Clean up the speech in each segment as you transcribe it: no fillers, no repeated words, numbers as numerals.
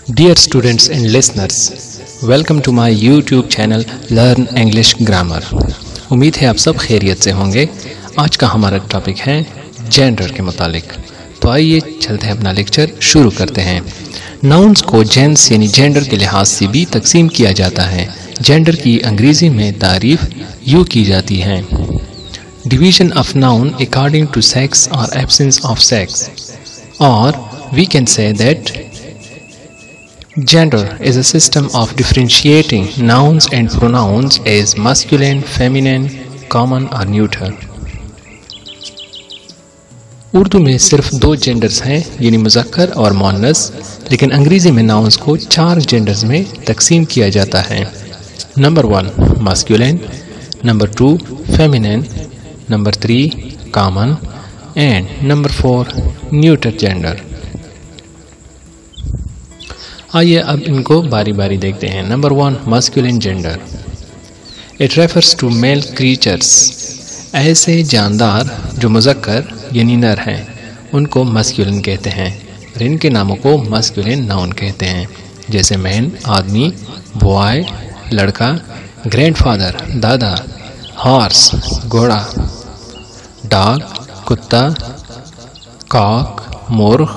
Dear students and listeners, welcome to my YouTube channel Learn English Grammar। उम्मीद है आप सब खैरियत से होंगे। आज का हमारा टॉपिक है जेंडर के मुतालिक। तो आइए चलते हैं अपना लेक्चर शुरू करते हैं। नाउन्स को जेंस यानी जेंडर के लिहाज से भी तकसीम किया जाता है। जेंडर की अंग्रेजी में तारीफ यूँ की जाती है, division of noun according to sex और एब्सेंस ऑफ सेक्स, और we can say that Gender is a system of differentiating nouns and pronouns as masculine, feminine, common or neuter। Urdu में सिर्फ दो जेंडर्स हैं यानी मज़क्कर और मौनस, लेकिन अंग्रेज़ी में नाउन्स को 4 जेंडर्स में तकसीम किया जाता है। Number 1 masculine, number 2 feminine, number 3 common and number 4 neuter gender। आइए अब इनको बारी बारी देखते हैं। Number 1 masculine gender, it refers to male creatures, ऐसे जानदार जो मुज़क्कर यानी नर हैं उनको masculine कहते हैं और इनके नामों को masculine नाउन कहते हैं, जैसे मैन आदमी, बॉय लड़का, ग्रैंडफादर दादा, हॉर्स घोड़ा, डॉग कुत्ता, कॉक मुर्ग,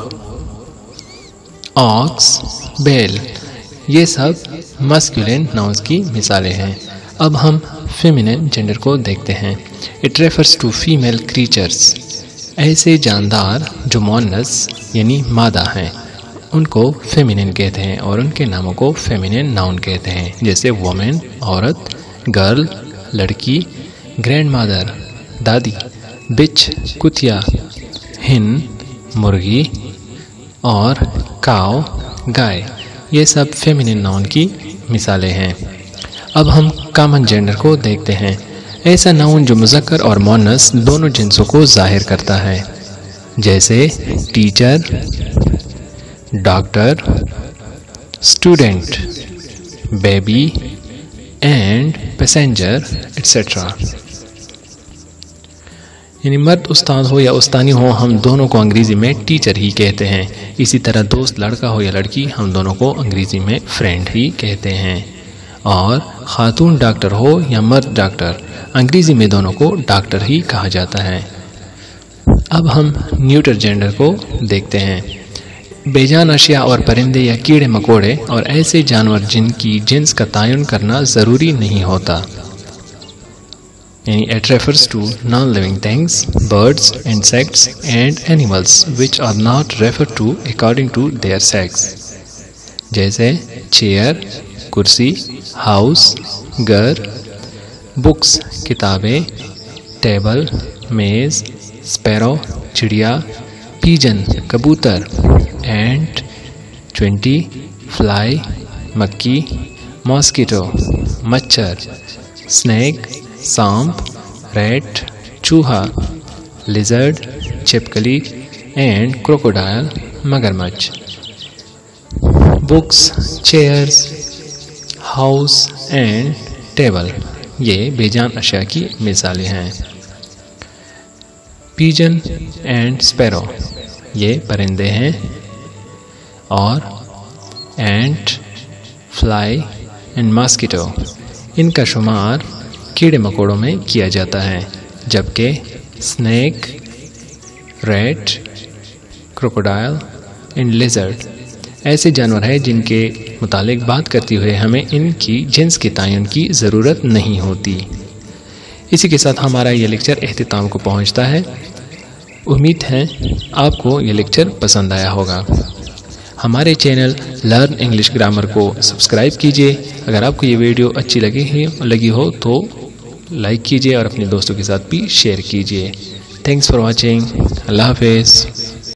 ऑक्स बैल। ये सब मस्कुलिन नाउन्स की मिसालें हैं। अब हम फेमिनिन जेंडर को देखते हैं। It refers to female creatures, ऐसे जानदार जो मोनस यानी मादा हैं उनको फेमिनिन कहते हैं और उनके नामों को फेमिनिन नाउन कहते हैं, जैसे वुमेन औरत, गर्ल लड़की, ग्रैंड मदर दादी, बिच कुतिया, हिन मुर्गी और काव गाय। ये सब फेमिनिन नाउन की मिसालें हैं। अब हम कॉमन जेंडर को देखते हैं। ऐसा नाउन जो मुज़क्कर और मोनस दोनों जिन्सों को जाहिर करता है, जैसे teacher, doctor, student, baby and passenger etcetera. यानी मर्द उस्ताद हो या उस्तानी हो, हम दोनों को अंग्रेज़ी में टीचर ही कहते हैं। इसी तरह दोस्त लड़का हो या लड़की, हम दोनों को अंग्रेज़ी में फ्रेंड ही कहते हैं। और ख़ातून डॉक्टर हो या मर्द डॉक्टर, अंग्रेज़ी में दोनों को डॉक्टर ही कहा जाता है। अब हम न्यूटर जेंडर को देखते हैं। बेजान अशिया और परिंदे या कीड़े मकोड़े और ऐसे जानवर जिनकी जिन्स का तयन करना ज़रूरी नहीं होता, यानी it refers to non-living things, birds, insects and animals which are not referred to according to their sex, जैसे चेयर कुर्सी, हाउस घर, बुक्स किताबें, टेबल मेज़, स्पैरो चिड़िया, पीजन कबूतर, एंट 20 फ्लाई मक्खी, मॉस्किटो मच्छर, स्नेक सांप, रैट चूहा, लिजर्ड छिपकली एंड क्रोकोडाइल मगरमच्छ। Books, chairs, house and table ये बेजान अशिया की मिसालें हैं। पीजन एंड स्पैरो ये परिंदे हैं, और एंट, फ्लाई एंड मॉस्किटो इनका शुमार कीड़े मकोड़ों में किया जाता है, जबकि snake, rat, crocodile and lizard ऐसे जानवर हैं जिनके मुतालिक बात करते हुए हमें इनकी जिन्स के तयन की ज़रूरत नहीं होती। इसी के साथ हमारा ये लेक्चर अख्तिताम को पहुंचता है। उम्मीद है आपको ये लेक्चर पसंद आया होगा। हमारे चैनल लर्न इंग्लिश ग्रामर को सब्सक्राइब कीजिए। अगर आपको ये वीडियो अच्छी लगी हो तो लाइक कीजिए और अपने दोस्तों के साथ भी शेयर कीजिए। Thanks for watching. अल्लाह हाफिज़।